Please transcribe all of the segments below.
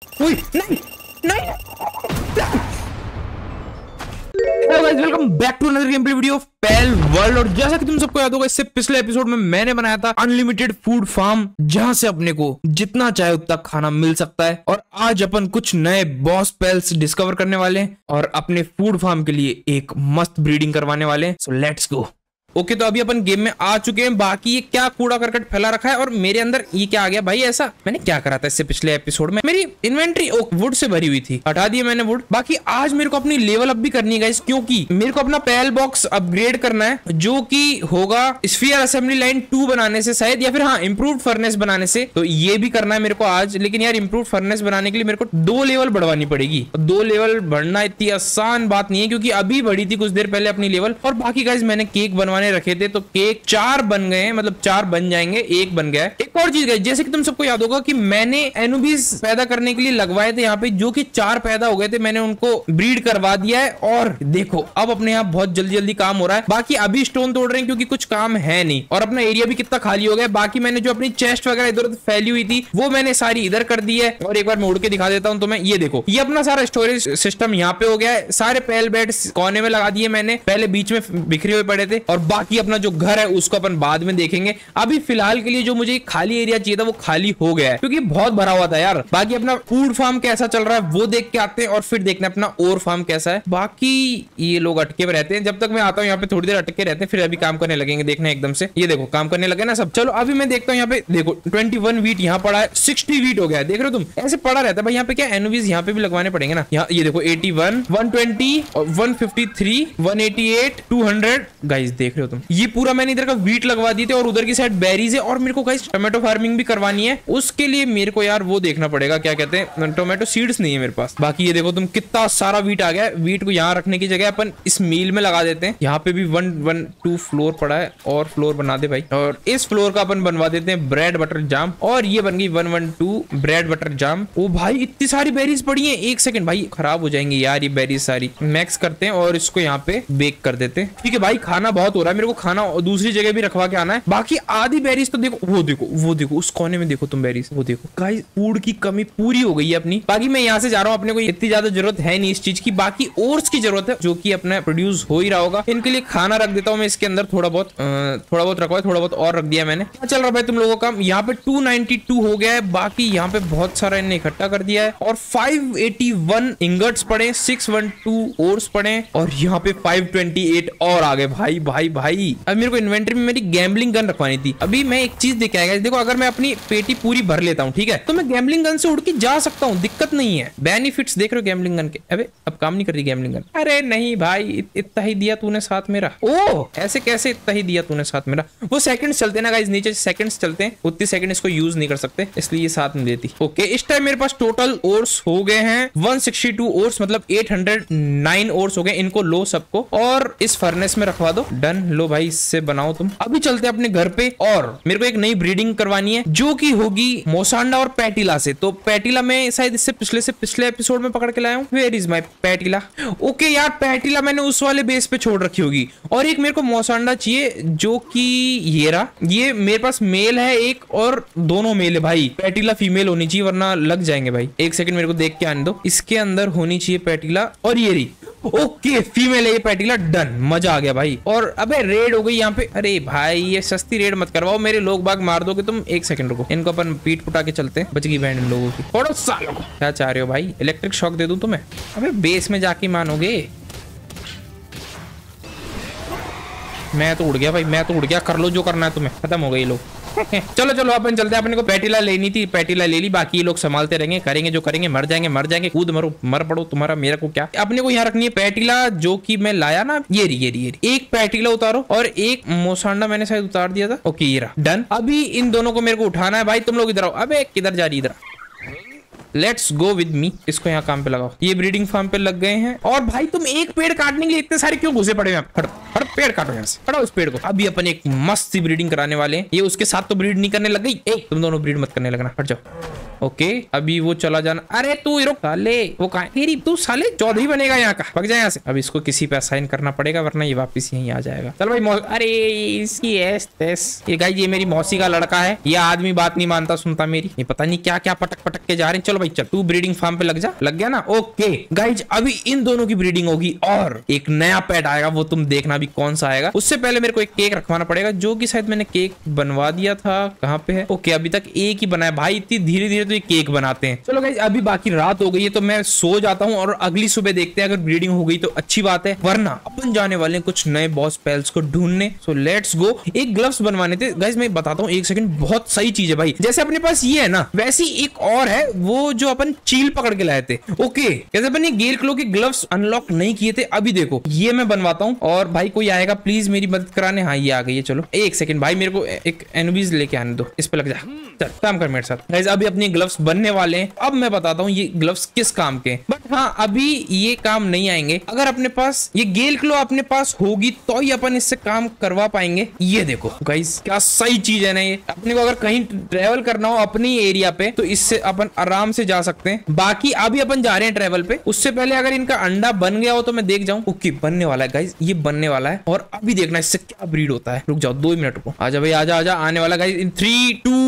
नहीं नहीं। Hello guys, welcome back to another gameplay video of Palworld. और जैसा कि तुम सबको याद होगा, इससे पिछले एपिसोड में मैंने बनाया था अनलिमिटेड फूड फार्म, जहां से अपने को जितना चाहे उतना खाना मिल सकता है। और आज अपन कुछ नए बॉस पेल्स डिस्कवर करने वाले हैं और अपने फूड फार्म के लिए एक मस्त ब्रीडिंग करवाने वाले हैं। सो लेट्स गो। ओके, तो अभी अपन गेम में आ चुके हैं। बाकी ये क्या कूड़ा करकट फैला रखा है और मेरे अंदर ये क्या आ गया भाई? ऐसा मैंने क्या करा था इससे पिछले एपिसोड में? मेरी इन्वेंट्री वुड से भरी हुई थी, हटा दिए मैंने वुड। बाकी आज मेरे को अपनी लेवल अप भी करनी है गाइस, क्योंकि मेरे को अपना पैल बॉक्स अपग्रेड करना है, जो कि होगा स्फीयर असेंबली लाइन 2 बनाने से शायद, या फिर हाँ इम्प्रूव्ड फर्नेस बनाने से। तो ये भी करना है मेरे को आज। लेकिन यार इम्प्रूव्ड फर्नेस बनाने के लिए मेरे को 2 लेवल बढ़वानी पड़ेगी। 2 लेवल बढ़ना इतनी आसान बात नहीं है, क्योंकि अभी बढ़ी थी कुछ देर पहले अपनी लेवल। और बाकी गाइस मैंने केक बनवाने रखे थे, तो केक 4 बन गए हैं, मतलब 4 बन जाएंगे, 1 बन गया है। एक और चीज गाइस, जैसे कि तुम सबको याद होगा कि मैंने एनुबीज पैदा करने के लिए लगवाए थे यहाँ पे, जो कि 4 पैदा हो गए थे। मैंने उनको ब्रीड करवा दिया है और देखो अब अपने यहाँ बहुत जल्दी जल्दी काम हो रहा है। बाकी अभी स्टोन तोड़ रहे हैं क्योंकि कुछ काम है नहीं। और अपना एरिया भी कितना खाली हो गया। बाकी मैंने जो अपनी चेस्ट वगैरह इधर उधर फैली हुई थी, वो मैंने सारी इधर कर दी है। और एक बार मैं उड़ के दिखा देता हूँ तुम्हें। ये देखो, ये अपना सारा स्टोरेज सिस्टम यहाँ पे हो गया है। सारे पैल बेड कोने में लगा दिए मैंने, पहले बीच में बिखरे हुए पड़े थे। और बाकी अपना जो घर है उसको अपन बाद में देखेंगे। अभी फिलहाल के लिए जो मुझे खाली एरिया चाहिए था वो खाली हो गया है, क्योंकि बहुत भरा हुआ था यार। बाकी अपना फूड फार्म कैसा चल रहा है वो देख के आते हैं, और फिर देखना अपना और फार्म कैसा है। बाकी ये लोग अटके हुए रहते हैं, जब तक मैं आता हूँ यहाँ पे थोड़ी देर अटके रहते हैं, फिर अभी काम करने लगेंगे। देखना एकदम से, ये देखो काम करने लगे ना सब। चलो अभी मैं देखता हूँ यहाँ पे। देखो 21 वीट यहाँ पड़ा है, 60 वीट हो गया है। देख रहे हो तुम, ऐसे पड़ा रहता है भाई। यहाँ पे क्या एनोवीज यहाँ पे भी लगवाने पड़ेंगे ना। यहाँ ये देखो 81, 120, 153, 188, 200 गाइस, देख रहे हो तुम। ये पूरा मैंने इधर का वीट लगवा दिए थे, और उधर की साइड बेरीज है। और मेरे को गाइस टोमेटो फार्मिंग भी करवानी है। उसके लिए मेरे को यार वो देखना पड़ेगा, क्या कहते हैं, टोमेटो सीड्स नहीं है मेरे पास। बाकी ये देखो तुम, कितना सारा वीट आ गया। वीट को यहाँ रखने की जगह अपन इस मील में लगा देते हैं। यहाँ पे भी 112 फ्लोर पड़ा है, और फ्लोर बना दे भाई। और इस फ्लोर का अपन बनवा देते हैं ब्रेड बटर जाम। और ये बन गई 112 ब्रेड बटर जाम। ओ भाई इतनी सारी बेरीज पड़ी है। 1 सेकंड भाई, खराब हो जाएंगे यार ये बेरीज सारी। मैक्स करते हैं और इसको यहाँ पे बेक कर देते हैं। ठीक है भाई, खाना बहुत हो रहा है, मेरे को खाना दूसरी जगह भी रखवा के आना है। बाकी आधी बेरीज तो देखो, वो देखो, वो देखो उस कोने में देखो तुम बेरीज, वो देखो गाइस। फूड की कमी पूरी हो गई है अपनी। बाकी मैं यहाँ से जा रहा हूँ, अपने को इतनी ज्यादा जरूरत है नहीं इस चीज की। बाकी ओट्स की जरूरत है, जो कि अपना प्रोड्यूस हो ही रहा होगा। इनके लिए खाना रख देता हूँ मैं इसके अंदर। थोड़ा बहुत रखवा है, थोड़ा बहुत और रख दिया मैंने। क्या चल रहा है भाई तुम लोगों का? यहाँ पे 292 हो गया है। बाकी यहाँ पे बहुत सारा इन्हें इकट्ठा कर दिया है। और 581 इंगट्स पड़े, 612 ओट्स पड़े, और यहाँ पे 528 और आ गए भाई भाई भाई। अब मेरे को इन्वेंटरी में मेरी गैम्बलिंग गन रखवानी थी। अभी मैं एक चीज देख आएगा, देखो अगर मैं अपनी पेटी पूरी भर लेता हूँ, ठीक है, तो मैं गैम्बलिंग गन से उड़ के जा सकता हूँ, दिक्कत नहीं है। बेनिफिट्स देख रहे हो गैम्बलिंग गन के? अबे अब काम नहीं कर रही गैम्बलिंग गन। अरे नहीं भाई, इतना ही दिया तूने साथ मेरा। ओ ऐसे कैसे इतना ही दिया तूने साथ मेरा? वो सेकंड्स चलते ना गाइस, नीचे सेकंड्स चलते हैं, उतनी सेकंड इसको यूज नहीं कर सकते, इसलिए ये साथ में देती। ओके, इस टाइम मेरे पास टोटल ओर्स हो गए हैं 162 ओर्स, मतलब 809 ओर्स हो गए। इनको लो सबको और इस फर्नेस में रखवा दो। डन, लो भाई इससे बनाओ तुम। अभी चलते हैं अपने घर पे, और मेरे को एक नई ब्रीडिंग करवानी है, जो कि होगी मोसांडा और पैटिला से। तो पैटिला मैं शायद इससे पिछले एपिसोड में पकड़ के लाया हूँ। Where is my Petallia? Okay यार, पैटिला मैंने उस वाले बेस पे छोड़ रखी होगी। और एक मेरे को मोसांडा चाहिए, जो कि ये रहा। ये मेरे पास मेल है एक, और दोनों मेल है भाई। पैटिला फीमेल होनी चाहिए, वरना लग जाएंगे भाई। 1 सेकंड मेरे को देख के आने दो। इसके अंदर होनी चाहिए पैटिला, और ये रही। ओके फीमेल है ये पैटिला। डन, मजा आ गया भाई। और अबे रेड हो गई यहाँ पे। अरे भाई ये सस्ती रेड मत करवाओ, मेरे लोग बाग मार दोगे तुम। 1 सेकंड रुको, इनको अपन पीट पुटा के चलते हैं। बच गई बैंड इन लोगों की। थोड़ा सालों को क्या चाह रहे हो भाई? इलेक्ट्रिक शॉक दे दूं तुम्हें? अबे बेस में जाके मानोगे। मैं तो उड़ गया भाई, मैं तो उड़ गया। कर लो जो करना है तुम्हें, खत्म हो गए ये लोग। चलो चलो अपन चलते हैं। अपने को पैटिला लेनी थी, पैटिला ले ली। बाकी ये लोग संभालते रहेंगे, करेंगे जो करेंगे। मर जाएंगे, कूद मरो, मर पड़ो, तुम्हारा मेरा को क्या। अपने को यहाँ रखनी है पैटिला, जो कि मैं लाया ना। ये रही। एक पैटिला उतारो, और एक मोसांडा मैंने शायद उतार दिया था। ओके ये रहा। डन, अभी इन दोनों को मेरे को उठाना है भाई। तुम लोग इधर आओ। अबे किधर जा रही? इधर लेट्स गो विद मी। इसको यहाँ काम पे लगाओ। ये ब्रीडिंग फार्म पे लग गए हैं। और भाई तुम एक पेड़ काटने के लिए इतने सारे क्यों घुसे पड़े हैं? हटो पेड़ काटो यहाँ से, हटाओ इस पेड़ को। अभी अपन एक मस्त सी ब्रीडिंग कराने वाले हैं। ये उसके साथ तो ब्रीड नहीं करने लग गई। तुम दोनों ब्रीड मत करने लगना, हट जाओ। ओके अभी वो चला जाना। अरे तू रुक साले, वो कहाँ तेरी, तू साले चौधरी बनेगा यहाँ का, भाग जा यहाँ से। अब इसको किसी पे असाइन करना पड़ेगा वरना ये वापस यहीं आ जाएगा। चल भाई अरे इसकी ये गाइस ये मेरी मौसी का लड़का है, ये आदमी बात नहीं मानता सुनता मेरी, ये पता नहीं क्या क्या पटक पटक के जा रहे हैं। चलो भाई चल तू ब्रीडिंग फार्म पे लग जा, लग गया ना। ओके गाइज अभी इन दोनों की ब्रीडिंग होगी और एक नया पेट आएगा, वो तुम देखना भी कौन सा आएगा। उससे पहले मेरे को एक केक रखवाना पड़ेगा, जो कि शायद मैंने केक बनवा दिया था। कहाँ पे है? ओके अभी तक एक ही बनाया भाई, इतनी धीरे धीरे तो ये केक बनाते हैं। चलो गाइज अभी बाकी रात हो गई है तो मैं सो जाता हूँ और अगली सुबह देखते हैं, अगर ब्रीडिंग हो गई तो अच्छी बात है, वरना अपन जाने वाले हैं कुछ नए बॉस पेल्स को ढूंढने। So let's go. एक ग्लव्स बनवाने थे गाइज, मैं बताता हूँ एक सेकंड, बहुत सही चीज है भाई। जैसे अपने पास ये है ना, वैसी एक और है वो जो अपन चील पकड़ के लाए थे। ओके जैसे अपन ये गेल क्लो के ग्लव्स अनलॉक नहीं किए थे, अभी देखो ये मैं बनवाता हूँ। और भाई कोई आएगा प्लीज मेरी मदद कराने। हाँ ये आ गई है, चलो एक सेकंड भाई मेरे को एक एनोबीज लेके आने दो, इस पे लग जा, चल काम कर मेरे साथ। गाइस अभी अपने ग्लव्स बनने वाले हैं, अब मैं बताता हूँ ये ग्लव्स किस काम के। बट हाँ अभी ये काम नहीं आएंगे, अगर अपने पास ये गेल क्लो अपने पास होगी तो ही अपन इससे काम करवा पाएंगे। ये देखो गाइस क्या सही चीज है ना, ये अपने को अगर कहीं ट्रेवल करना हो अपनी एरिया पे तो इससे अपन आराम से जा सकते हैं। बाकी अभी अपन जा रहे हैं ट्रेवल पे, उससे पहले अगर इनका अंडा बन गया हो तो मैं देख जाऊं। ओके बनने वाला है गाइस, ये बनने वाला है और अभी देखना इससे क्या ब्रीड होता है। रुक जाओ 2 मिनट को, आजा भाई आजा आजा, आने वाला गाइस इन 3 2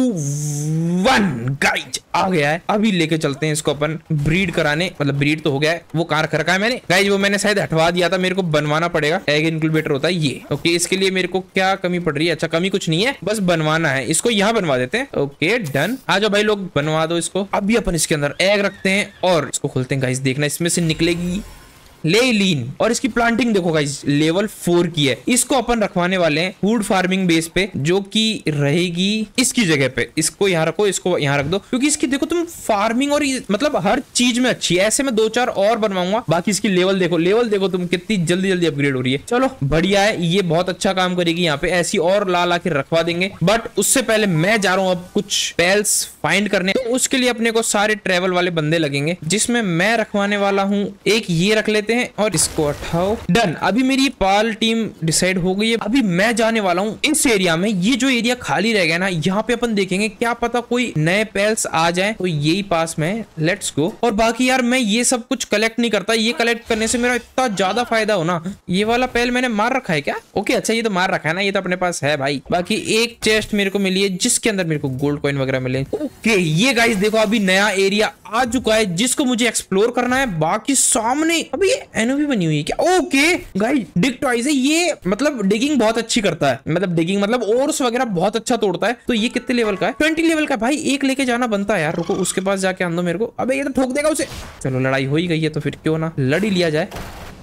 1 गाइस आ गया है। अभी लेके चलते हैं इसको अपन ब्रीड कराने, मतलब ब्रीड तो हो गया है, वो कार कर रखा है मैंने गाइस, वो मैंने शायद हटवा दिया था, मेरे को बनवाना पड़ेगा। एग इनक्यूबेटर होता है ये। ओके इसके लिए मेरे को क्या कमी पड़ रही है? अच्छा कमी कुछ नहीं है, बस बनवाना है इसको, यहाँ बनवा देते हैं। ओके डन, आ जाओ भाई लोग बनवा दो इसको। अभी अपन इसके अंदर एग रखते हैं और इसको खोलते हैं गाइस, देखना इसमें से निकलेगी लेलीन। और इसकी प्लांटिंग देखो गाइस लेवल 4 की है। इसको अपन रखवाने वाले हैं फूड फार्मिंग बेस पे, जो कि रहेगी इसकी जगह पे। इसको यहाँ रखो, इसको यहाँ रख दो, क्योंकि इसकी देखो तुम फार्मिंग और मतलब हर चीज में अच्छी है। ऐसे मैं 2-4 और बनवाऊंगा। बाकी इसकी लेवल देखो तुम कितनी जल्दी जल्दी अपग्रेड हो रही है। चलो बढ़िया है, ये बहुत अच्छा काम करेगी यहाँ पे, ऐसी और ला के रखवा देंगे। बट उससे पहले मैं जा रहा हूँ अब कुछ पेल्स फाइंड करने, तो उसके लिए अपने को सारे ट्रेवल वाले बंदे लगेंगे, जिसमें मैं रखवाने वाला हूँ एक ये रख लेते हैं और इसको हटाओ। डन, अभी मेरी पाल टीम डिसाइड हो गई है। अभी मैं जाने वाला हूँ इस एरिया में, ये जो एरिया खाली रह गया ना, यहाँ पे अपन देखेंगे क्या पता कोई नए पेल्स आ जाए, तो यही पास में लेट्स गो। और बाकी यार मैं ये सब कुछ कलेक्ट नहीं करता, ये कलेक्ट करने से मेरा इतना ज्यादा फायदा हो ना। ये वाला पेल मैंने मार रखा है क्या? ओके अच्छा ये तो मार रखा है ना, ये तो अपने पास है भाई। बाकी एक चेस्ट मेरे को मिली है जिसके अंदर मेरे को गोल्ड कॉइन वगैरह मिले। ओके ये गाइस देखो अभी नया एरिया आ चुका है जिसको मुझे एक्सप्लोर करना है। बाकी सामने अभी ये एनओवी बनी हुई है क्या? ओके गाइस डिग टॉयज है ये, मतलब डिगिंग बहुत अच्छी करता है, मतलब डिगिंग मतलब ओर्स वगैरह बहुत अच्छा तोड़ता है। तो ये कितने लेवल का है? 20 लेवल का भाई, एक लेके जाना बनता है यार। रुको उसके पास जाके आन दो मेरे को। अबे ये तो ठोक देगा उसे। चलो लड़ाई हो ही गई है तो फिर क्यों ना लड़ ही लिया जाए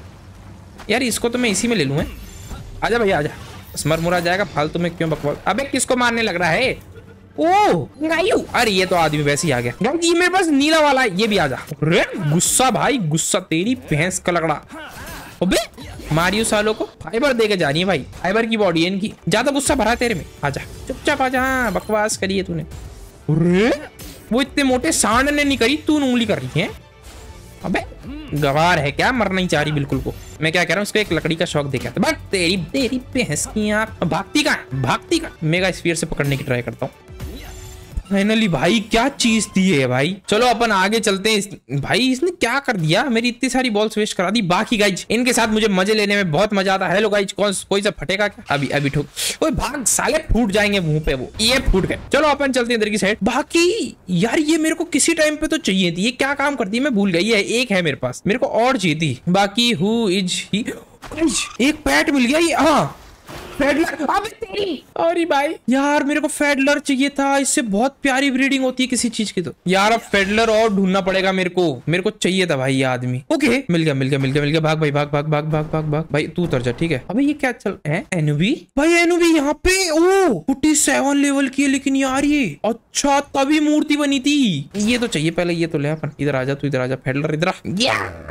यार। इसको तो मैं इसी में ले लूं। आजा भैया आजा, स्मर मुरा जाएगा, फालतू में क्यों बकवास। अबे किसको मारने लग रहा है? ओह गायू, अरे ये तो आदमी वैसे ही आ गया। ये मेरे पास नीला वाला है, ये भी आजा। अरे गुस्सा भाई गुस्सा, तेरी भैंस का लगड़ा। अबे मारियो सालों को फाइबर देके जा रही है भाई, फाइबर की बॉडी है इनकी, ज्यादा गुस्सा भरा तेरे में। आजा चुपचाप आजा, बकवास करी है तूने। अरे वो इतने मोटे सांड ने नहीं करी, तू उंगली कर रही है। अबे गवार है क्या, मरना ही चाह रही बिल्कुल को। मैं क्या कह रहा हूँ, इसको एक लकड़ी का शौक देखे बट तेरी भैंस की आंख। भागती का मेगा स्फीयर से पकड़ने की ट्राई करता हूँ। फाइनली भाई क्या चीज थी है भाई। चलो अपन आगे चलते हैं। भाई इसने क्या कर दिया, मेरी इतनी सारी बॉल्स वेस्ट करा दी। बाकी गाइज इनके साथ मुझे मजे लेने में बहुत मजा आता है। हेलो गाइज कोई सा फटेगा क्या? अभी ठोक, ओए भाग साले, फूट जाएंगे मुंह पे वो, ये फूट गए। चलो अपन चलते हैं इधर की साइड। बाकी यार ये मेरे को किसी टाइम पे तो चाहिए थी, ये क्या काम करती है मैं भूल गई है। एक है मेरे पास, मेरे को और चाहिए थी। बाकी हु इज ही, एक पैट मिल गया ये। हाँ फेडलर, अबे तेरी, अरे भाई यार मेरे को फेडलर चाहिए था, इससे बहुत प्यारी ब्रीडिंग होती है किसी चीज की। तो यार अब फेडलर और ढूंढना पड़ेगा मेरे को चाहिए था भाई ये आदमी। ओके मिल गया। भाग भाई भाग भाई, तू उतर जा ठीक है। अबे ये क्या चल है? एनोवी भाई, एनोवी यहाँ पे ओ 47 लेवल की है, लेकिन यार ये अच्छा तभी मूर्ति बनी थी। ये तो चाहिए पहले, ये तो ले अपन। इधर आजा तू, इधर आजा फेडलर, इधर आ।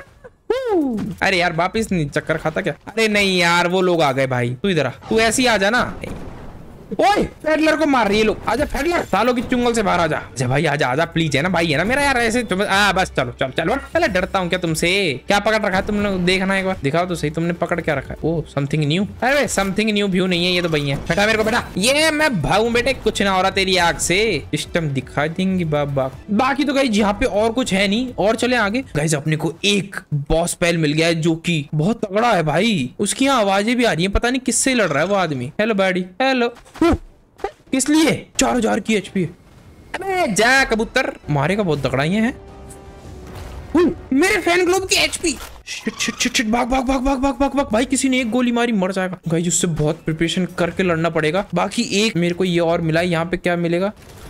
अरे यार वापिस नहीं चक्कर खाता क्या? अरे नहीं यार वो लोग आ गए भाई, तू इधर आ, तू ऐसे ही आ जा ना। ओए फेडलर को मार रही है लोग। आजा फेडलर, सालों की चुंगल से बाहर आजा। अच्छा भाई आजा आजा प्लीज, है ना भाई, है ना मेरा यार, ऐसे बस चलो चलो चलो। पहले डरता हूँ क्या तुमसे? क्या पकड़ रखा है तुमने? देखना एक बार, दिखाओ तो सही तुमने पकड़ क्या रखा है। Oh something new. अरे समथिंग न्यू व्यू नहीं है ये तो भैया। बेटा मेरे को बेटा, ये मैं भागूं बेटे, कुछ ना हो रहा तेरी आग से। सिस्टम दिखा देंगे बाबा। बाकी तो गाइस यहाँ पे और कुछ है नहीं, और चले आगे। गाइस अपने को एक बॉस पैल मिल गया है जो कि बहुत तगड़ा है भाई। उसकी यहाँ आवाजें भी आ रही है, पता नहीं किससे लड़ रहा है वो आदमी। Hello buddy, hello. किस लिए? 4000 की एचपी। अबे जा कबूतर, मारेगा बहुत तगड़ा ये है। मेरे फैन ग्लोब की HP. Shit shit shit shit, भाग भाग भाग भाग भाग भाग भाग। भाई किसी ने एक गोली मारी मर जाएगा। गाइस उससे बहुत प्रिपरेशन करके लड़ना पड़ेगा। बाकी एक मेरे को ये और मिला है, यहाँ पे क्या मिलेगा?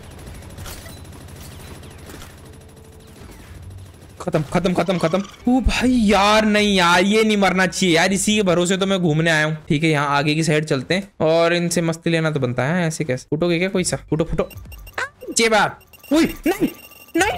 खत्म खत्म खत्म खत्म। ओ भाई यार नहीं यार, ये नहीं मरना चाहिए यार, इसी के भरोसे तो मैं घूमने आया हूँ। ठीक है यहाँ आगे की साइड चलते हैं और इनसे मस्ती लेना तो बनता है। ऐसे कैसे फुटोगे क्या? कोई सा फुटो फुटो। जे बात। नहीं नहीं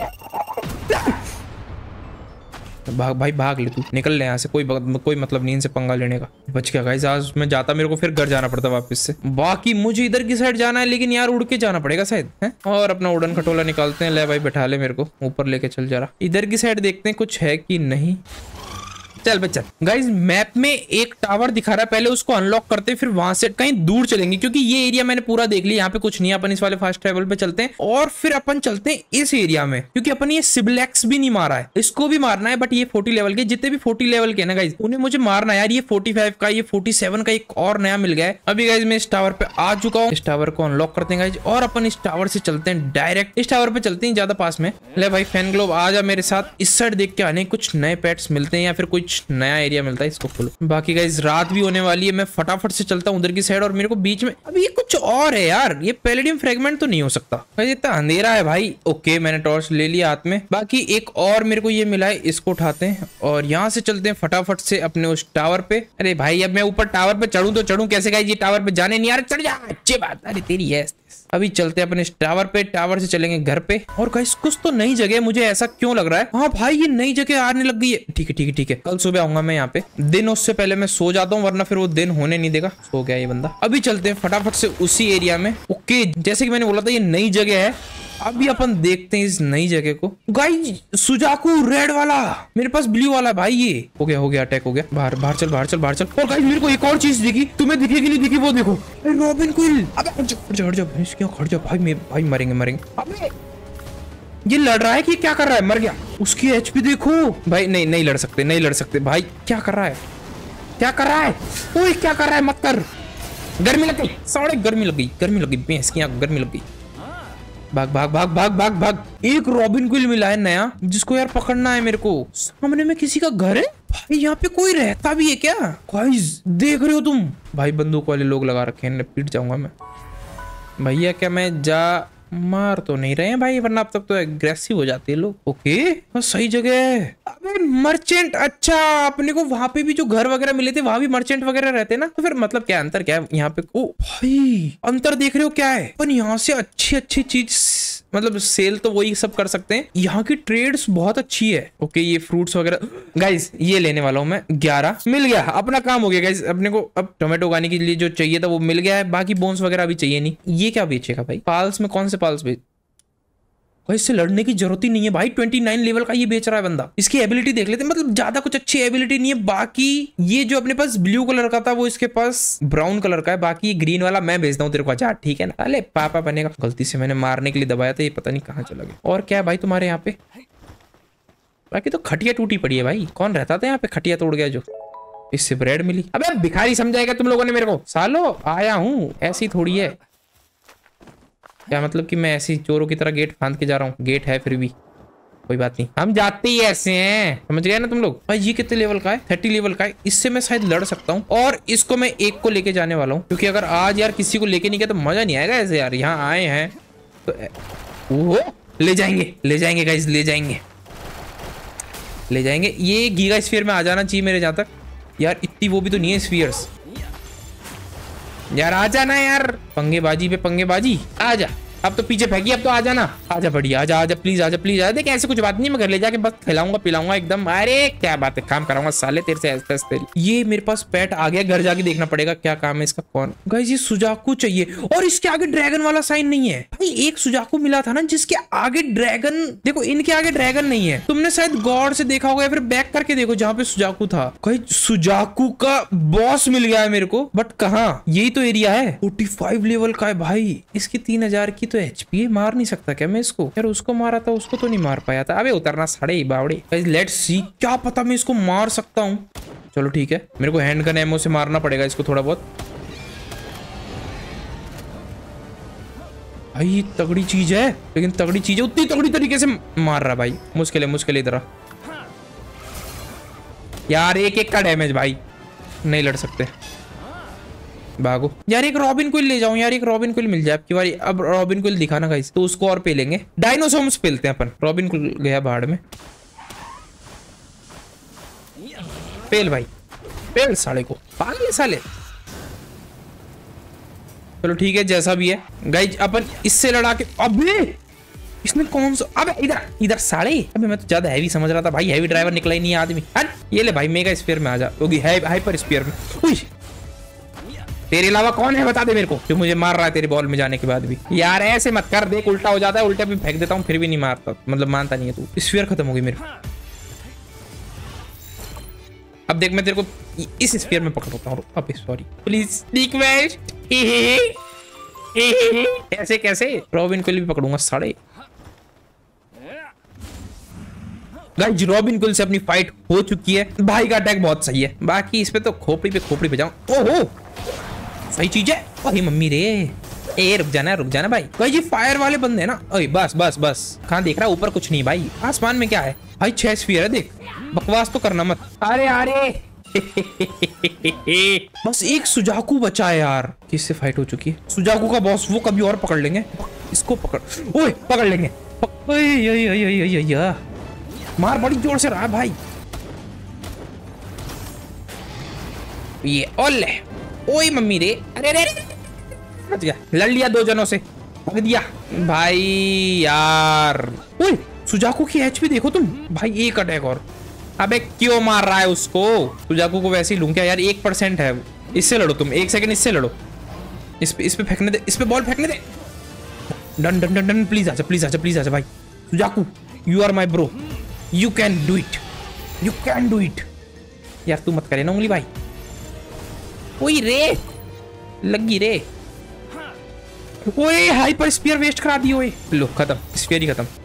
भाग भाई भाग ले, तू निकल ले यहाँ से। कोई मतलब नहीं इनसे पंगा लेने का। बच गया गाइस, आज मैं जाता मेरे को फिर घर जाना पड़ता वापस से। बाकी मुझे इधर की साइड जाना है, लेकिन यार उड़ के जाना पड़ेगा शायद है। और अपना उड़न खटोला निकालते हैं। ले भाई बैठा ले मेरे को, ऊपर लेके चल जरा। इधर की साइड देखते हैं कुछ है कि नहीं। चल बच्चा। गाइस मैप में एक टावर दिखा रहा है, पहले उसको अनलॉक करते हैं, फिर वहां से कहीं दूर चलेंगे क्योंकि ये एरिया मैंने पूरा देख लिया। यहाँ पे कुछ नहीं है। अपन इस वाले फास्ट ट्रैवल पे चलते हैं और फिर अपन चलते हैं इस एरिया में, क्योंकि अपन ये सिबलेक्स भी नहीं मारा है, इसको भी मारना है। बट ये 40 लेवल के, जितने भी 40 लेवल के ना गाइस, उन्हें मुझे मारना है यार। ये 45 का, ये 47 का एक और नया मिल गया है। अभी गाइस मैं इस टावर पे आ चुका हूँ। इस टावर को अनलॉक करते हैं गाइस और अपन इस टावर से चलते हैं डायरेक्ट। इस टावर पे चलते हैं, ज्यादा पास में। ले भाई फैन ग्लोब आ जा मेरे साथ। इस साइड देख के आने कुछ नए पेट्स मिलते हैं या फिर कुछ नया एरिया मिलता है, इसको खोलो। बाकी गाइस रात भी होने वाली है, मैं फटाफट से चलता हूँ उधर की साइड। और मेरे को बीच में अभी ये कुछ और है यार, ये पैलेडियम फ्रेगमेंट तो नहीं हो सकता भाई, इतना अंधेरा है भाई। ओके मैंने टॉर्च ले लिया हाथ में। बाकी एक और मेरे को ये मिला है, इसको उठाते हैं और यहाँ से चलते हैं फटाफट से अपने उस टावर पे। अरे भाई अब मैं ऊपर टावर पे चढ़ूं तो चढ़ूं कैसे गाइस? ये टावर पे जाने नहीं आ रहा। चढ़ जा, अच्छी बात। अरे तेरी है। अभी चलते हैं अपने इस टावर पे, टावर से चलेंगे घर पे। और गाइस कुछ तो नई जगह, मुझे ऐसा क्यों लग रहा है। हाँ भाई ये नई जगह आने लग गई है। ठीक है ठीक है ठीक है, कल सुबह आऊंगा मैं यहाँ पे। दिन उससे पहले मैं सो जाता हूँ, वरना फिर वो दिन होने नहीं देगा। सो गया ये बंदा। अभी चलते हैं फटाफट से उसी एरिया में। ओके जैसे कि मैंने बोला था ये नई जगह है। अभी अपन देखते हैं इस नई जगह को। गाइस सुजाकू रेड वाला, मेरे पास ब्लू वाला भाई। ये हो गया अटैक हो गया। बाहर बाहर चल बाहर चल बाहर चल। और गाइस मेरे को एक और चीज दिखी, तुम्हें दिखेगी नहीं दिखी वो देखो। Robin Quill. अबे हट जा भैंस क्या, हट जा भाई मरेंगे। अबे ये लड़ रहा है कि क्या कर रहा है? मर गया। उसकी एचपी देखो भाई। नहीं लड़ सकते भाई। क्या कर रहा है? ओए क्या कर रहा है? मत कर। गर्मी लग गई, साढ़े गर्मी लग गई भैंस की आंख, गर्मी लग गई। भाग। एक रॉबिन क्विल मिला है नया, जिसको यार पकड़ना है मेरे को। सामने में किसी का घर है भाई, यहाँ पे कोई रहता भी है क्या? गाइस देख रहे हो तुम? भाई बंदूक वाले लोग लगा रखे हैं, पीट जाऊंगा मैं। भैया क्या मैं जा मार तो नहीं रहे हैं भाई, वरना अब तक तो एग्रेसिव हो जाते हैं लोग। ओके सही जगह है। अबे मर्चेंट, अच्छा अपने को वहां पे भी जो घर वगैरह मिले थे वहां भी मर्चेंट वगैरह रहते हैं ना। तो फिर मतलब क्या अंतर क्या है यहाँ पे? ओ भाई अंतर देख रहे हो क्या है? अपन यहाँ से अच्छी चीज मतलब सेल तो वही सब कर सकते हैं। यहाँ की ट्रेड्स बहुत अच्छी है। ओके ये फ्रूट्स वगैरह गाइस ये लेने वाला हूँ मैं। 11 मिल गया, अपना काम हो गया गाइस। अपने को अब टोमेटो उगाने के लिए जो चाहिए था वो मिल गया है। बाकी बोन्स वगैरह अभी चाहिए नहीं। ये क्या बेचेगा भाई? पाल्स में कौन से पाल्स बेच? इससे लड़ने की जरूरत ही नहीं है भाई। 29 लेवल का ये बेच रहा है बंदा। इसकी एबिलिटी देख लेते हैं, मतलब ज्यादा कुछ अच्छी एबिलिटी नहीं है। बाकी ये जो अपने पास ब्लू कलर का था वो इसके पास ब्राउन कलर का है। बाकी ये ग्रीन वाला मैं भेजता हूँ तेरे को। अच्छा ठीक है ना? अरे पापा बनेगा। गलती से मैंने मारने के लिए दबाया था, ये पता नहीं कहाँ चला गया। और क्या है भाई तुम्हारे यहाँ पे? बाकी तो खटिया टूटी पड़ी है भाई। कौन रहता था यहाँ पे? खटिया तोड़ गया जो। इससे ब्रेड मिली। अबे भिखारी समझाएगा तुम लोगों ने मेरे को? सालो आया हूँ, ऐसी थोड़ी है। क्या मतलब कि मैं ऐसी चोरों की तरह गेट फांद के जा रहा हूँ? गेट है फिर भी कोई बात नहीं, हम जाते ही ऐसे हैं, समझ गए ना तुम लोग। भाई ये कितने लेवल का है? 30 लेवल का है। इससे मैं शायद लड़ सकता हूँ। और इसको मैं एक को लेके जाने वाला हूँ, क्योंकि अगर आज यार किसी को लेके नहीं गया तो मजा नहीं आएगा ऐसे यार। यहाँ आए हैं तो वो ले जाएंगे गाइस, ले जाएंगे। ये गीगा स्फीयर में आ जाना चाहिए मेरे जहाँ तक। यार इतनी वो भी तो नहीं है स्फीयर्स। यार आ जाना यार, पंगेबाजी पे पंगेबाजी। आजा अब तो पीछे फेंकी, अब तो आ जाना, आजा बढ़िया, आजा आजा प्लीज, आजा प्लीज, आजा। देख ऐसे कुछ बात नहीं, मैं घर ले जाके बस खिलाऊंगा पिलाऊंगा एकदम। अरे क्या बात है, काम कराऊंगा साले तेरे से ऐसे तेरी। ये मेरे पास पेट आ गया, घर जाके देखना पड़ेगा क्या काम है इसका। कौन गाइस, ये सुजाकू चाहिए और इसके आगे ड्रैगन वाला साइन नहीं है भाई। एक सुजाकू मिला था ना जिसके आगे ड्रैगन, देखो इनके आगे ड्रैगन नहीं है। तुमने शायद गौर से देखा होगा या फिर बैक करके देखो जहाँ पे सुजाकू था। गाइस सुजाकू का बॉस मिल गया है मेरे को, बट कहाँ, यही तो एरिया है। 45 लेवल का है भाई। इसकी 3000 की तो एचपी है, मार नहीं सकता क्या मैं इसको? यार उसको मारा था, उसको तो नहीं मार पाया था। अबे उतरना साड़े बावड़े। लेट्स सी, क्या पता मैं इसको मार सकता हूँ। चलो ठीक है, मेरे को हैंड गन एमओ से मारना पड़ेगा इसको थोड़ा बहुत। भाई तगड़ी चीज है, लेकिन तगड़ी चीज है उतनी तगड़ी तरीके से मार रहा भाई। मुश्किल है, मुश्किल है इधर यार। एक एक का डैमेज भाई, नहीं लड़ सकते। भागो यार, एक रॉबिन क्विल ले जाऊं यार, एक रॉबिन क्विल मिल जाए आपकी बारी। अब रॉबिन क्विल दिखाना गाइस, तो उसको और पेलेंगे। डायनोसॉर्म्स पेलते हैं अपन। रॉबिन क्विल गया भाड़ में, पेल भाई, पेल साले को, पागल साले। चलो ठीक है, जैसा भी है गाइज, अपन इससे लड़ा के। अबे इसने कौन सा, अबे इधर इधर साले। अबे मैं तो ज्यादा हैवी समझ रहा था भाई, हैवी ड्राइवर निकला ही नहीं है आदमी। ये ले भाई, मेगा स्फीयर में आ जा, होगी हाइपर स्फीयर में। तेरे अलावा कौन है बता दे मेरे को, जो मुझे मार रहा है तेरे बॉल में जाने के बाद भी। यार ऐसे मत कर, देख उल्टा हो जाता है, उल्टा भी फेंक देता हूँ फिर भी नहीं मारता, मतलब मानता नहीं है तू। स्फीयर खत्म हो गई मेरी। अब देख मैं तेरे को इस स्फीयर में पकड़ता हूँ। अबे सॉरी, प्लीज रिक्वेस्ट। ऐसे कैसे? रॉबिन क्विल भी पकड़ूंगा साढ़े। गाइस रॉबिन क्विल से अपनी फाइट हो चुकी है। भाई का अटैक बहुत सही है, बाकी इस पे तो खोपड़ी पे जाऊं। ओहो सही चीज है। अरे मम्मी रे, ए रुक जाना भाई। गाइस ये फायर वाले बंदे हैं ना। अरे बस बस बस, कहाँ देख रहा, ऊपर कुछ नहीं भाई, आसमान में क्या है भाई? 6 स्फीयर है, देख बकवास तो करना मत। अरे अरे बस एक सुजाकू बचा है यार। किससे फाइट हो चुकी है? सुजाकू का बॉस, वो कभी और पकड़ लेंगे। इसको पकड़, ओए पकड़ लेंगे। मार बड़ी जोर से रहा है भाई। ये ओले, ओए मम्मी रे, अरे रे बच गया, लड़ लिया 2 जनों से, भाग दिया भाई यार। ओए सुजाकू की एचपी देखो तुम भाई, एक अटैक और। अबे क्यों मार रहा है उसको? सुजाकू को वैसे ही लूं क्या यार? 1% है। इससे लड़ो तुम, 1 सेकंड इससे लड़ो। इस पे फेंकने दे, इस पे बॉल फेंकने दे। Done done done done, please आजा प्लीज आजा प्लीज आजा भाई। Suzaku you are my bro, you can do it, you can do it. यार तू मत करे ना उंगली भाई। ओए रे लगी रे, ओए हाइपर स्फीयर वेस्ट करा दी। ओए लो खत्म, स्फीयर ही खत्म।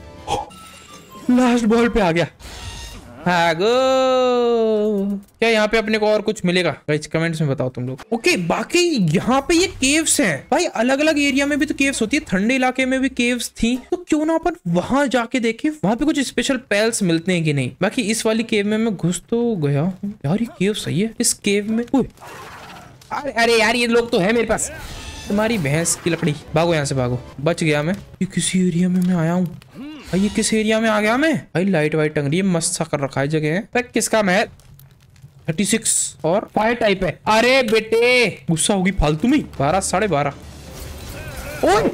लास्ट बॉल पे आ गया। भागो। क्या यहाँ पे अपने को और कुछ मिलेगा गाइस? कमेंट्स में बताओ तुम लोग। ओके बाकी यहाँ पे ये केव्स हैं भाई, अलग अलग एरिया में भी तो केव्स होती है। ठंडे इलाके में भी केव्स थी, तो क्यों ना अपन वहां जाके देखें वहां पे कुछ स्पेशल पेल्स मिलते हैं कि नहीं। बाकी इस वाली केव में मैं घुस तो गया हूँ यार, ये केव सही है। इस केव में अरे यार ये लोग तो है मेरे पास। तुम्हारी भैंस की लकड़ी, भागो यहाँ से भागो। बच गया मैं। ये किसी एरिया में मैं आया हूँ भाई, ये किस एरिया में आ गया मैं भाई? लाइट वाइट टंग रही है, मस्त सा कर रखा है जगह है। किसका महल? 36 और फायर टाइप है। अरे बेटे गुस्सा होगी फालतू में। 12 साढ़े 12। ओए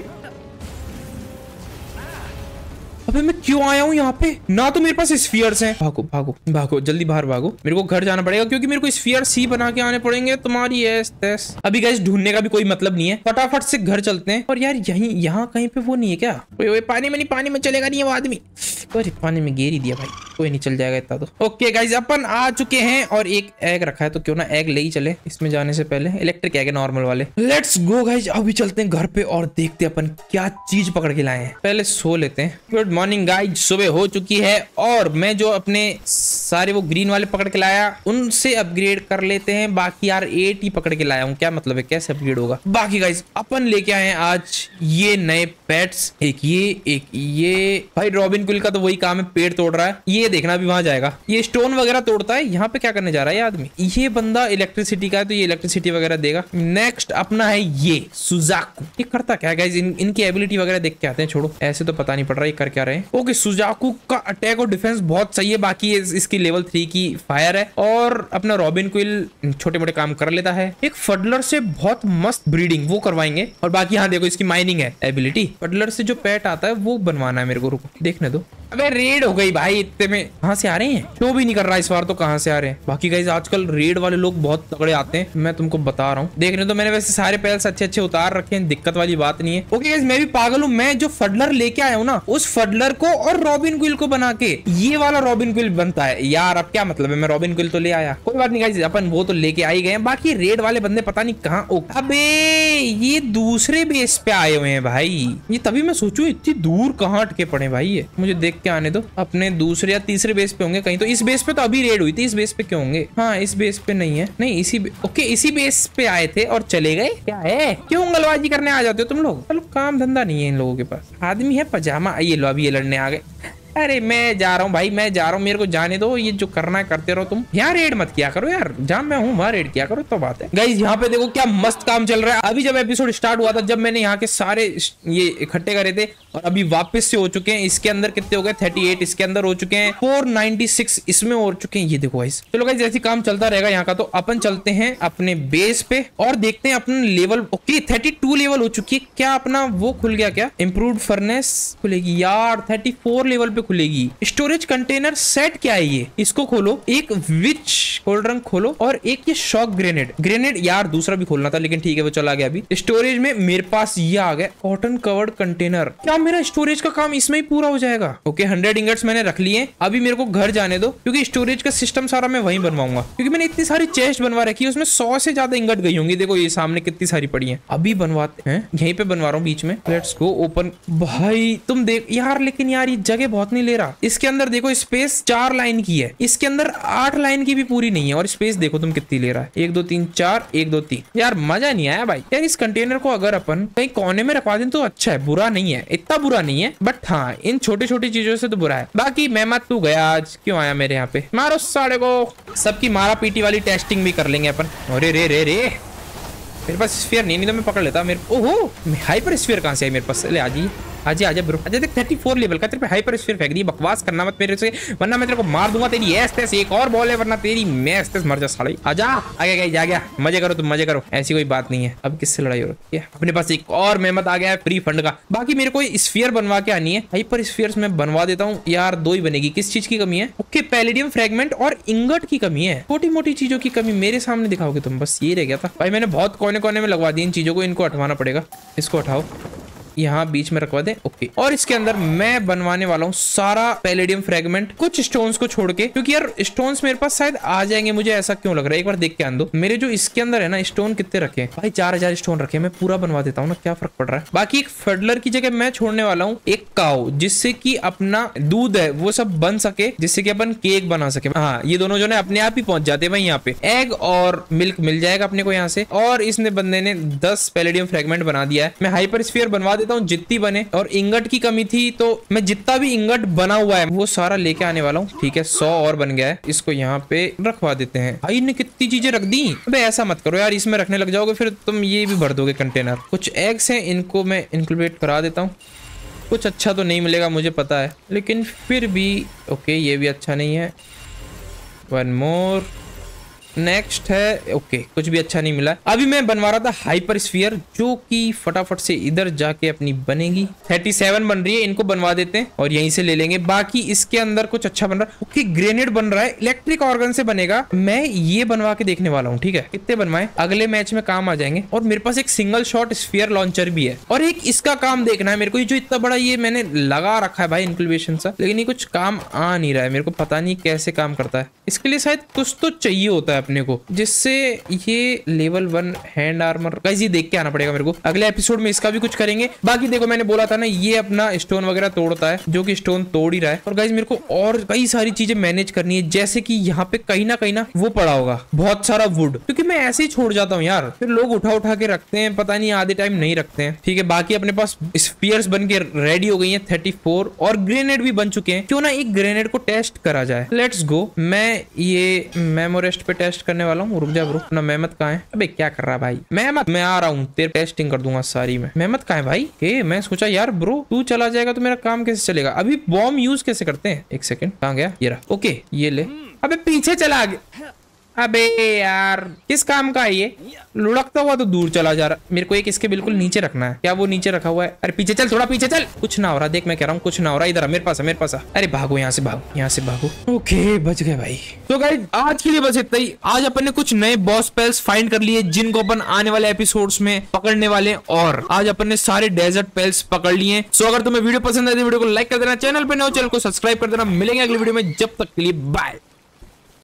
अबे मैं क्यों आया हूँ यहाँ पे? ना तो मेरे पास स्फीयर्स हैं। भागो भागो भागो, जल्दी बाहर भागो। मेरे को घर जाना पड़ेगा क्योंकि मेरे को स्फीयर्स ही बना के आने पड़ेंगे। तुम्हारी ऐस तैस अभी गाइस ढूंढने का भी कोई मतलब नहीं है, फटाफट से घर चलते हैं। और यार यहीं यहाँ कहीं पे वो नहीं है क्या? ओए पानी में नहीं, पानी में चलेगा नहीं वो आदमी। अरे पानी में गिर ही दिया भाई, कोई नहीं चल जाएगा इतना तो। ओके गाइस अपन आ चुके हैं और एक एग रखा है, तो क्यों ना एग ले ही चले इसमें जाने से पहले। इलेक्ट्रिक एग है नॉर्मल वाले। लेट्स गो गाइस, अभी चलते हैं घर पे और देखते हैं अपन क्या चीज पकड़ के लाए हैं। पहले सो लेते हैं। गुड मॉर्निंग गाइज, सुबह हो चुकी है और मैं जो अपने सारे वो ग्रीन वाले पकड़ के लाया उनसे अपग्रेड कर लेते हैं। बाकी यार 8 ही पकड़ के लाया हूँ, क्या मतलब है, कैसे अपग्रेड होगा? बाकी गाइज अपन लेके आए हैं आज ये नए पेट्स, एक ये भाई रॉबिन क्विल का तो वही काम है, पेड़ तोड़ रहा है। ये देखना भी वहां जाएगा, ये स्टोन वगैरह तोड़ता है। यहाँ पे क्या करने जा रहा है ये आदमी? ये बंदा इलेक्ट्रिसिटी का है, तो ये इलेक्ट्रिसिटी वगैरह देगा। नेक्स्ट अपना है ये सुजाकू। ये करता क्या गाइज? इनकी एबिलिटी वगैरह देख के आते हैं। छोड़ो ऐसे तो पता नहीं पड़ रहा है कर क्या रहे हैं। ओके सुजाकू का अटैक और डिफेंस बहुत सही है, बाकी इसके उसकी लेवल 3 की फायर है और अपना रॉबिन क्विल छोटे मोटे काम कर लेता है। एक फडलर से बहुत मस्त ब्रीडिंग वो करवाएंगे और बाकी यहाँ देखो इसकी माइनिंग है एबिलिटी। फडलर से जो पेट आता है वो बनवाना है मेरे को, रुको देखने दो। अबे रेड हो गई भाई, इतने में कहाँ से आ रहे हैं, शो भी नहीं कर रहा इस बार तो कहाँ से आ रहे हैं। बाकी गाइस आजकल रेड वाले लोग बहुत तगड़े आते हैं, मैं तुमको बता रहा हूँ। देखने तो मैंने वैसे सारे पेल्स अच्छे अच्छे उतार रखे हैं, दिक्कत वाली बात नहीं है। ओके गाइस मैं भी पागल हूँ, मैं जो फडलर लेके आया हूँ ना उस फडलर को और रॉबिन क्विल को बना के ये वाला रॉबिन क्विल बनता है यार। अब क्या मतलब है, मैं रॉबिन क्विल तो ले आया, कोई बात नहीं गाइस, अपन वो तो लेके आ ही गए। बाकी रेड वाले बंदे पता नहीं कहाँ। अबे ये दूसरे बेस पे आए हुए हैं भाई, ये तभी मैं सोचू इतनी दूर कहाँ अटके पड़े भाई। ये मुझे देख के आने दो, अपने दूसरे या तीसरे बेस पे होंगे कहीं तो। इस बेस पे तो अभी रेड हुई थी, इस बेस पे क्यों होंगे? हाँ इस बेस पे नहीं है, नहीं इसी ओके इसी बेस पे आए थे और चले गए। क्या है, क्यों उंगलबाजी करने आ जाते हो तुम लोग? चलो काम धंधा नहीं है इन लोगों के पास। आदमी है पजामा, ये लो अभी ये लड़ने आ गए। अरे मैं जा रहा हूँ भाई, मैं जा रहा हूँ, मेरे को जाने दो, ये जो करना है करते रहो तुम। यहाँ रेड मत किया करो यार, जहाँ मैं हूँ वहाँ रेड किया करो तो बात है। गाइस यहाँ पे देखो क्या मस्त काम चल रहा है। अभी जब एपिसोड स्टार्ट हुआ था, जब मैंने यहाँ के सारे ये इकट्ठे करे थे और अभी वापस से हो चुके हैं। इसके अंदर कितने हो गए? 38 इसके अंदर हो चुके हैं, 496 इसमें हो चुके हैं। ये देखो गाइस, चलो गाइस जैसे काम चलता रहेगा यहाँ का, तो अपन चलते हैं अपने बेस पे और देखते हैं अपना लेवल। ओके 32 लेवल हो चुकी है। क्या अपना वो खुल गया? क्या इंप्रूव्ड फर्नेस खुलेगी यार? 34 लेवल पे खुलेगी। स्टोरेज कंटेनर सेट क्या है ये? इसको खोलो, एक विच कोल्ड ड्रिंक खोलो और एक ये शॉक ग्रेनेड यार दूसरा भी खोलना था लेकिन ठीक है वो चला गया। अभी स्टोरेज में मेरे पास ये आ गया कॉटन कवर्ड कंटेनर। क्या मेरा स्टोरेज का काम इसमें ही पूरा हो जाएगा? ओके 100 इंगट्स मैंने रख लिए। अभी मेरे को घर जाने दो क्योंकि स्टोरेज का सिस्टम सारा मैं वहीं बनवाऊंगा, क्योंकि मैंने इतनी सारी चेस्ट बनवा रखी है, उसमें 100 से ज्यादा इंगट गई होंगी। देखो ये सामने कितनी सारी पड़ी है। अभी बनवाते हैं, यहीं पे बनवा रहा हूँ बीच में। Let's go open. भाई तुम देख यार, लेकिन यार ये जगह बहुत नहीं ले रहा। इसके अंदर देखो स्पेस 4 लाइन की है, इसके अंदर 8 लाइन की भी पूरी नहीं है और स्पेस देखो तुम कितनी ले रहा है। 1 2 3 4 1 2 3 यार मजा नहीं आया भाई। यार इस कंटेनर को अगर अपन कहीं कोने में रखवा दें तो अच्छा है, बुरा नहीं है, इतना बुरा नहीं है, बट हाँ इन छोटी छोटी चीजों से तो बुरा है। बाकी मेहमत तू गया आज, क्यों आया मेरे यहाँ पे? मारो साढ़े को। सबकी मारा पीटी वाली टेस्टिंग भी कर लेंगे अपन। अरे रे रे रे मेरे पास स्फीयर नहीं तो मैं पकड़ लेता। मेरे ओहो हाइपर स्फीयर कहाँ से आई मेरे पास? ले आजा ब्रो, आजा देख 34 लेवल का तेरे पे हाइपर स्फीयर फेंक दी। बकवास करना मत मेरे से, वरना मैं तेरे को मार दूंगा। तेरी एस एक और बॉल है, वरना तेरी मैं एस मर जा साले। आजा आगे गई जा गया, मजे करो तुम मजे करो, ऐसी कोई बात नहीं है। अब किससे लड़ाई हो रही है? अपने पास एक और मेहमत आ गया है फ्री फंड का। बाकी मेरे को स्फीयर बनवा के आनी है। हाइपर स्फीयर्स मैं बनवा देता हूँ यार, 2 ही बनेगी। किस चीज की कमी है? ओके पैलेडियम फ्रेगमेंट और इंगट की कमी है। छोटी मोटी चीजों की कमी मेरे सामने दिखाओगे तुम, बस ये रह गया था भाई। मैंने बहुत कोने कोने में लगवा दी इन चीजों को, इनको हटवाना पड़ेगा। इसको हटाओ, यहाँ बीच में रखवा दे। ओके और इसके अंदर मैं बनवाने वाला हूँ सारा पैलेडियम फ्रेगमेंट, कुछ स्टोन्स को छोड़ के, क्योंकि यार स्टोन्स मेरे पास शायद आ जाएंगे, मुझे ऐसा क्यों लग रहा है। एक बार देख के आन दो मेरे जो इसके अंदर है ना स्टोन कितने रखे भाई? 4000 स्टोन रखे। मैं पूरा बनवा देता हूँ ना, क्या फर्क पड़ रहा है। बाकी एक फडलर की जगह मैं छोड़ने वाला हूँ एक काऊ, जिससे कि अपना दूध है वो सब बन सके, जिससे कि अपन केक बना सके। हाँ ये दोनों जो है अपने आप ही पहुंच जाते हैं भाई। यहाँ पे एग और मिल्क मिल जाएगा अपने को यहाँ से। और इसने बंदे ने 10 पैलेडियम फ्रेगमेंट बना दिया है। मैं हाइपर स्फीयर बनवा देता हूँ जितनी बने, और इंगट की कमी थी तो मैं जितना भी इंगट बना हुआ है वो सारा लेके आने वाला हूँ। ठीक है 100 और बन गया है, इसको यहाँ पे रखवा देते हैं। भाई ने कितनी चीजें रख दी। अबे ऐसा मत करो यार, इसमें रखने लग जाओगे फिर तुम ये भी भर दोगे कंटेनर। कुछ एग्स हैं, इनको मैं इंक्लूडेट करा देता हूँ। कुछ अच्छा तो नहीं मिलेगा मुझे पता है, लेकिन फिर भी ओके ये भी अच्छा नहीं है। 1 मोर नेक्स्ट है। ओके कुछ भी अच्छा नहीं मिला। अभी मैं बनवा रहा था हाइपर स्फीयर, जो कि फटाफट से इधर जाके अपनी बनेगी। 37 बन रही है, इनको बनवा देते हैं और यहीं से ले लेंगे। बाकी इसके अंदर कुछ अच्छा बन रहा है। ओके ग्रेनेड बन रहा है, इलेक्ट्रिक ऑर्गन से बनेगा। मैं ये बनवा के देखने वाला हूँ। ठीक है कितने बनवाए, अगले मैच में काम आ जाएंगे। और मेरे पास एक सिंगल शॉट स्फीयर लॉन्चर भी है, और एक इसका काम देखना है मेरे को। ये जो इतना बड़ा ये मैंने लगा रखा है भाई इंक्यूबेशन सा, लेकिन ये कुछ काम आ नहीं रहा है मेरे को, पता नहीं कैसे काम करता है। इसके लिए शायद कुछ तो चाहिए होता है अपने को, जिससे ये लेवल 1 हैंड आर्मर। गाइस ये देख के आना पड़ेगा मेरे को, अगले एपिसोड में इसका भी कुछ करेंगे। बाकी देखो मैंने बोला था ना ये अपना स्टोन वगैरह तोड़ता है, जो कि स्टोन तोड़ ही रहा है। और गाइस मेरे को और कई सारी चीजें मैनेज करनी है, जैसे कि यहाँ पे कहीं ना वो पड़ा होगा बहुत सारा वुड, क्योंकि मैं ऐसे ही छोड़ जाता हूँ यार, फिर लोग उठा के रखते हैं, पता नहीं आधे टाइम नहीं रखते हैं। ठीक है बाकी अपने पास स्फीयर्स बन के रेडी हो गई है 34, और ग्रेनेड भी बन चुके हैं। क्यों ना एक ग्रेनेड को टेस्ट करा जाए। Let's go. मैं ये मेमोरेस्ट पे टेस्ट करने वाला हूँ। रुक जा ब्रो, अपना मेहमत कहाँ है? अबे क्या कर रहा है भाई? मेहमत मैं आ रहा हूँ, तेरे टेस्टिंग कर दूंगा सारी में। मेहमत कहाँ है भाई? मैं सोचा यार ब्रो तू चला जाएगा तो मेरा काम कैसे चलेगा। अभी बॉम्ब यूज कैसे करते हैं? एक सेकंड, कहाँ गया? ये रहा। ओके ये ले, अबे पीछे चला गया। अबे यार किस काम का है ये? लुढ़कता हुआ तो दूर चला जा रहा। मेरे को एक इसके बिल्कुल नीचे रखना है। क्या वो नीचे रखा हुआ है? अरे पीछे चल, थोड़ा पीछे चल। कुछ ना हो रहा, देख मैं कह रहा हूँ कुछ ना हो रहा। इधर आ, मेरे पास आ, मेरे पास आ। अरे भागो यहाँ से, भागो यहाँ से भागो। ओके बच गए भाई। तो गाइस आज के लिए बस इतना ही। आज अपन ने कुछ नए बॉस पेल्स फाइंड कर लिए जिनको अपन आने वाले एपिसोड्स में पकड़ने वाले हैं, और आज अपन ने सारे डेजर्ट पेल्स पकड़ लिए। सो अगर तुम्हें वीडियो पसंद आए तो वीडियो को लाइक कर देना, चैनल पे नए हो चैनल को सब्सक्राइब कर देना। मिलेंगे अगली वीडियो में, जब तक के लिए बाय।